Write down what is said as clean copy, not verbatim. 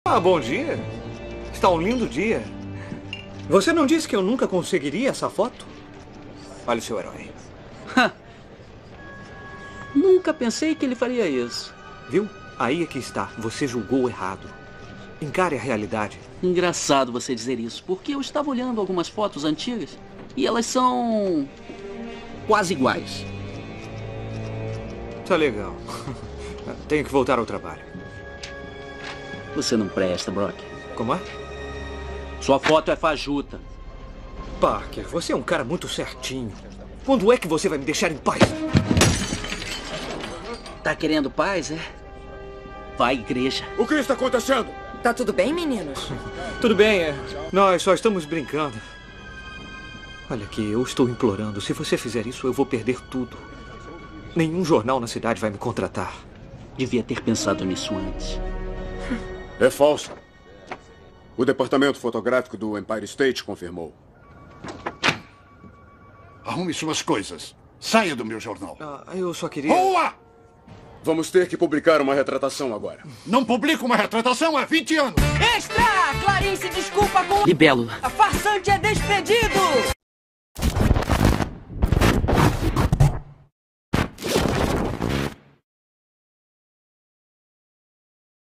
Ah, bom dia. Está um lindo dia. Você não disse que eu nunca conseguiria essa foto? Olha o seu herói. Nunca pensei que ele faria isso. Viu? Aí é que está. Você julgou errado. Encare a realidade. Engraçado você dizer isso, porque eu estava olhando algumas fotos antigas e elas são quase iguais. Tá legal. Tenho que voltar ao trabalho. Você não presta, Brock. Como é? Sua foto é fajuta. Parker, você é um cara muito certinho. Quando é que você vai me deixar em paz? Tá querendo paz, é? Vai à igreja. O que está acontecendo? Tá tudo bem, meninos? Tudo bem, nós só estamos brincando. Olha aqui, eu estou implorando. Se você fizer isso, eu vou perder tudo. Nenhum jornal na cidade vai me contratar. Devia ter pensado nisso antes. É falso. O departamento fotográfico do Empire State confirmou. Arrume suas coisas. Saia do meu jornal. Eu só queria... Boa! Vamos ter que publicar uma retratação agora. Não publico uma retratação há 20 anos. Extra! Clarice desculpa com... Libélula. A farsante é despedido!